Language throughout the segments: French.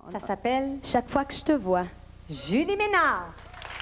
Ça s'appelle « Chaque fois que je te vois ». Julie Ménard.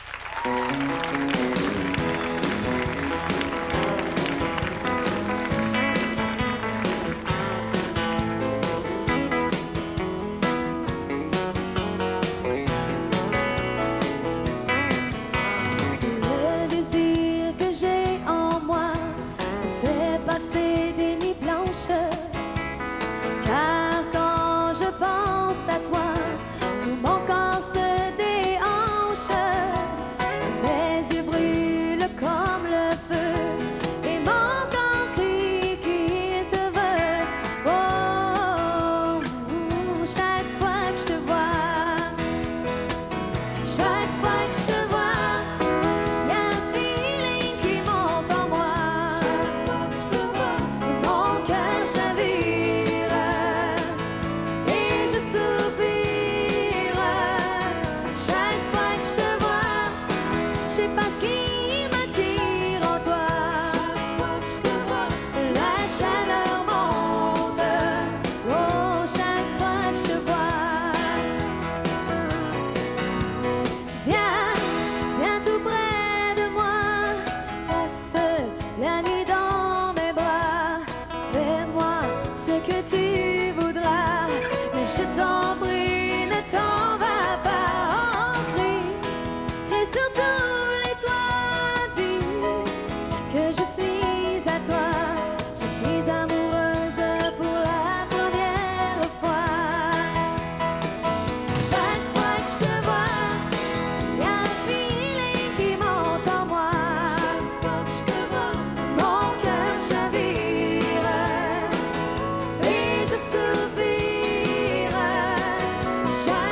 Car quand je pense à toi, tout mon corps se déhanche. Mes yeux brûlent comme le feu et mon corps crie qu'il te veut. Oh, chaque fois que je te vois, chaque fois que je te vois, y a un feeling qui monte en moi. Chaque fois que je te vois, mon cœur chavire. Je sais pas ce qui m'attire en toi. Chaque fois que je te vois, la chaleur monte. Oh, chaque fois que je te vois. Viens, viens tout près de moi. Passe la nuit dans mes bras. Fais-moi ce que tu voudras. Mais je t'en prie, ne t'en va pas. Oh, crie surtout. Que je suis à toi, je suis amoureuse pour la première fois. Chaque fois que je te vois, y a un feeling qui monte en moi. Chaque fois que je te vois, mon cœur chavire et je soupire.